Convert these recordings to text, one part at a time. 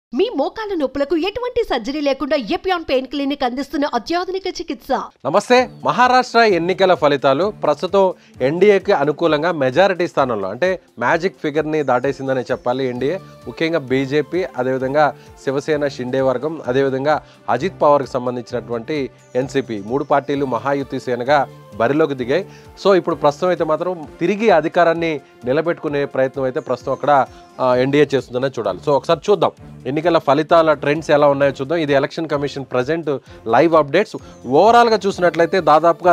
మీ మోకాల నొప్పులకు ఎటువంటి సర్జరీ లేకుండా ఎపియాన్ పెయిన్ క్లినిక్ అందిస్తున్న అత్యాధునిక చికిత్స. నమస్తే. మహారాష్ట్ర ఎన్నికల ఫలితాలు ప్రస్తుతం ఎన్డీఏకి అనుకూలంగా మెజారిటీ స్థానంలో అంటే మ్యాజిక్ ఫిగర్ని దాటేసిందని చెప్పాలి ఎన్డీఏ. ముఖ్యంగా బీజేపీ, అదేవిధంగా శివసేన షిండే వర్గం, అదేవిధంగా అజిత్ పవార్కి సంబంధించినటువంటి ఎన్సీపీ మూడు పార్టీలు మహాయుతి సేనగా బరిలోకి దిగాయి. సో ఇప్పుడు ప్రస్తుతం అయితే మాత్రం తిరిగి అధికారాన్ని నిలబెట్టుకునే ప్రయత్నం అయితే ప్రస్తుతం అక్కడ ఎన్డీఏ చేస్తుందనే చూడాలి. సో ఒకసారి చూద్దాం ఎన్నికల ఫలితాల ట్రెండ్స్ ఎలా ఉన్నాయో చూద్దాం. ఇది election commission present live updates. ఓవరాల్గా చూసినట్లయితే దాదాపుగా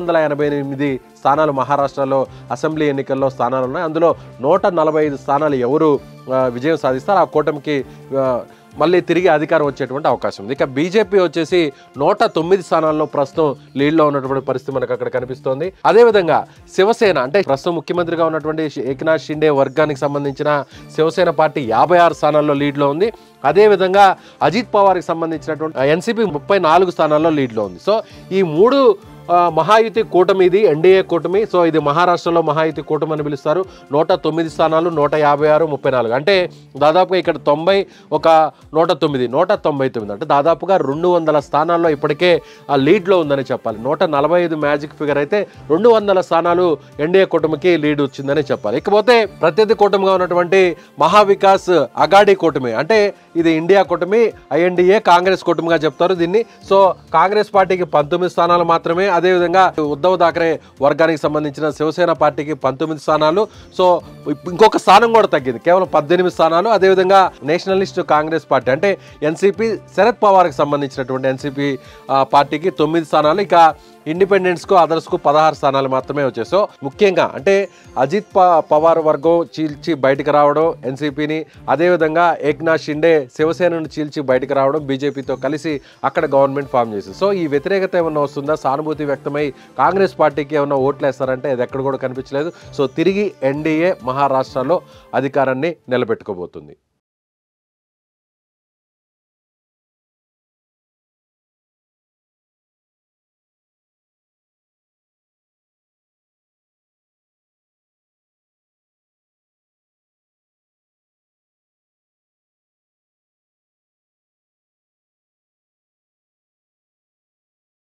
288 స్థానాలు మహారాష్ట్రలో అసెంబ్లీ ఎన్నికల్లో స్థానాలు ఉన్నాయి. అందులో 145 స్థానాలు ఎవరు విజయం సాధిస్తారు ఆ కూటమికి మళ్ళీ తిరిగి అధికారం వచ్చేటువంటి అవకాశం ఉంది. ఇక బీజేపీ వచ్చేసి 109 స్థానాల్లో ప్రస్తుతం లీడ్లో ఉన్నటువంటి పరిస్థితి మనకు అక్కడ కనిపిస్తోంది. అదేవిధంగా శివసేన అంటే ప్రస్తుతం ముఖ్యమంత్రిగా ఉన్నటువంటి ఏక్నాథ్ షిండే వర్గానికి సంబంధించిన శివసేన పార్టీ 56 స్థానాల్లో లీడ్లో ఉంది. అదేవిధంగా అజిత్ పవార్కి సంబంధించినటువంటి ఎన్సీపీ 34 స్థానాల్లో లీడ్లో ఉంది. సో ఈ మూడు మహాయుతి కూటమి, ఇది ఎన్డీఏ కూటమి. సో ఇది మహారాష్ట్రలో మహాయుతి కూటమి అని పిలుస్తారు. 109 స్థానాలు, 156, 34 అంటే దాదాపుగా ఇక్కడ 90, ఒక 109, 199 అంటే దాదాపుగా 200 స్థానాల్లో ఇప్పటికే లీడ్లో ఉందని చెప్పాలి. 145 మ్యాజిక్ ఫిగర్ అయితే 200 స్థానాలు ఎన్డీఏ కూటమికి లీడ్ వచ్చిందని చెప్పాలి. ఇకపోతే ప్రత్యర్థి కూటమిగా ఉన్నటువంటి మహావికాస్ అఘాడీ కూటమి అంటే ఇది ఇండియా కూటమి, ఐఎన్డీఏ కాంగ్రెస్ కూటమిగా చెప్తారు దీన్ని. సో కాంగ్రెస్ పార్టీకి 19 స్థానాలు మాత్రమే. అదేవిధంగా ఉద్ధవ్ థాకరే వర్గానికి సంబంధించిన శివసేన పార్టీకి 19 స్థానాలు. సో ఇంకొక స్థానం కూడా తగ్గింది, కేవలం 18 స్థానాలు. అదేవిధంగా నేషనలిస్ట్ కాంగ్రెస్ పార్టీ అంటే ఎన్సీపీ, శరద్ పవార్కి సంబంధించినటువంటి ఎన్సీపీ పార్టీకి 9 స్థానాలు. ఇక ఇండిపెండెన్స్కు, అదర్స్కు 16 స్థానాలు మాత్రమే వచ్చాయి. సో ముఖ్యంగా అంటే అజిత్ పవార్ వర్గం చీల్చి బయటకు రావడం ఎన్సీపీని, అదేవిధంగా ఏక్నాథ్ షిండే శివసేనను చీల్చి బయటకు రావడం, బీజేపీతో కలిసి అక్కడ గవర్నమెంట్ ఫామ్ చేసింది. సో ఈ వ్యతిరేకత ఏమన్నా వస్తుందా, సానుభూతి వ్యక్తమై కాంగ్రెస్ పార్టీకి ఏమన్నా ఓట్లు వేస్తారంటే అది ఎక్కడ కూడా కనిపించలేదు. సో తిరిగి ఎన్డీఏ మహారాష్ట్రలో అధికారాన్ని నిలబెట్టుకోబోతుంది.